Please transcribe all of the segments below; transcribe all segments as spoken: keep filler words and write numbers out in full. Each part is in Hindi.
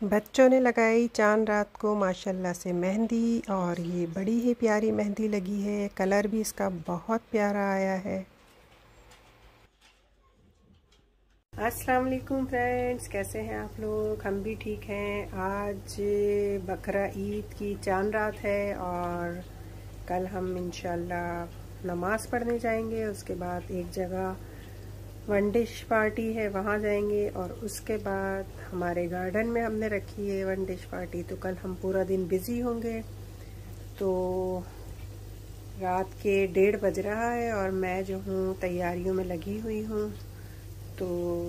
बच्चों ने लगाई चांद रात को माशाल्लाह से मेहंदी, और ये बड़ी ही प्यारी मेहंदी लगी है। कलर भी इसका बहुत प्यारा आया है। अस्सलाम वालेकुम फ्रेंड्स, कैसे हैं आप लोग? हम भी ठीक हैं। आज बकरा ईद की चांद रात है और कल हम इंशाल्लाह नमाज़ पढ़ने जाएंगे। उसके बाद एक जगह वन डिश पार्टी है, वहाँ जाएंगे। और उसके बाद हमारे गार्डन में हमने रखी है वन डिश पार्टी, तो कल हम पूरा दिन बिज़ी होंगे। तो रात के डेढ़ बज रहा है और मैं जो हूँ तैयारियों में लगी हुई हूँ। तो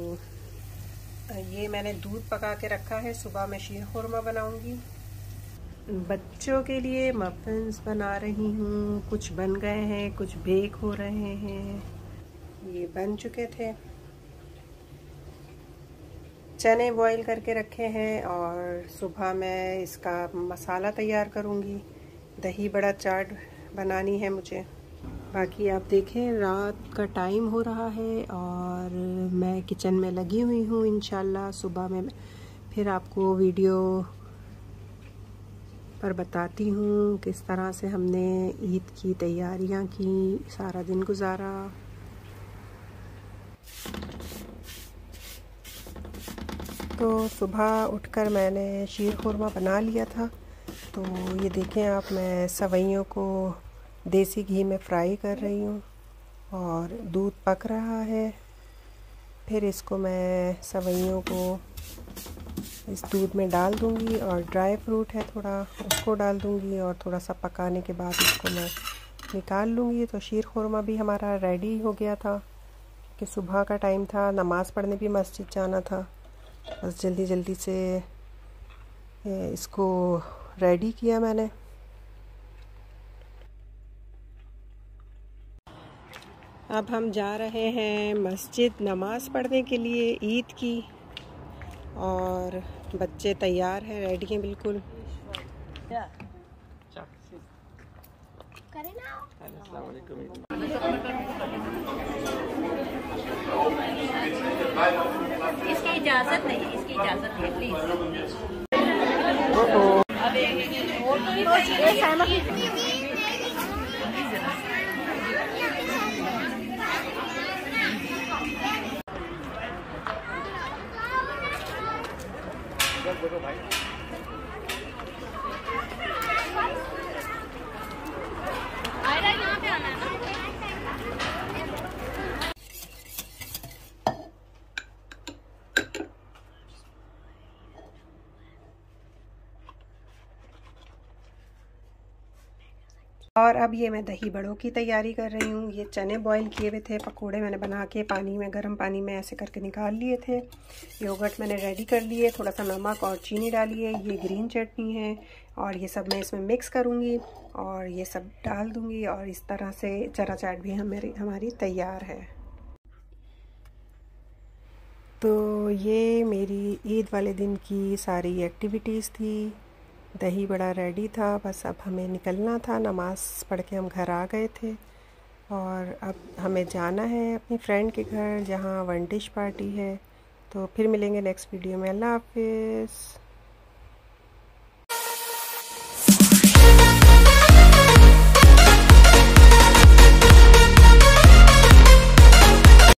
ये मैंने दूध पका के रखा है, सुबह मैं शीर खुरमा बनाऊंगी। बच्चों के लिए मफिन्स बना रही हूँ, कुछ बन गए हैं, कुछ बेक हो रहे हैं। ये बन चुके थे। चने बॉईल करके रखे हैं और सुबह मैं इसका मसाला तैयार करूँगी। दही बड़ा चाट बनानी है मुझे। बाकी आप देखें, रात का टाइम हो रहा है और मैं किचन में लगी हुई हूँ। इंशाल्लाह सुबह में फिर आपको वीडियो पर बताती हूँ किस तरह से हमने ईद की तैयारियाँ की, सारा दिन गुजारा। तो सुबह उठकर मैंने शीर खुरमा बना लिया था। तो ये देखें आप, मैं सवैयों को देसी घी में फ्राई कर रही हूँ और दूध पक रहा है। फिर इसको मैं सवैयों को इस दूध में डाल दूँगी और ड्राई फ्रूट है थोड़ा, उसको डाल दूँगी और थोड़ा सा पकाने के बाद इसको मैं निकाल लूँगी। तो शीर खुरमा भी हमारा रेडी हो गया था कि सुबह का टाइम था, नमाज़ पढ़ने भी मस्जिद जाना था। बस जल्दी जल्दी से इसको रेडी किया मैंने। अब हम जा रहे हैं मस्जिद नमाज़ पढ़ने के लिए ईद की, और बच्चे तैयार हैं, रेडी हैं बिल्कुल। इसकी इजाजत नहीं, इसकी इजाजत नहीं प्लीज। यहाँ पे आना है ना। और अब ये मैं दही बड़ों की तैयारी कर रही हूँ। ये चने बॉईल किए हुए थे, पकोड़े मैंने बना के पानी में, गर्म पानी में ऐसे करके निकाल लिए थे। योगर्ट मैंने रेडी कर लिए, थोड़ा सा नमक और चीनी डाली है। ये ग्रीन चटनी है और ये सब मैं इसमें मिक्स करूँगी और ये सब डाल दूँगी और इस तरह से चना चाट भी हमारी हमारी तैयार है। तो ये मेरी ईद वाले दिन की सारी एक्टिविटीज़ थी। दही बड़ा रेडी था, बस अब हमें निकलना था। नमाज़ पढ़ के हम घर आ गए थे और अब हमें जाना है अपनी फ्रेंड के घर जहाँ वन डिश पार्टी है। तो फिर मिलेंगे नेक्स्ट वीडियो में। अल्लाह हाफिज़।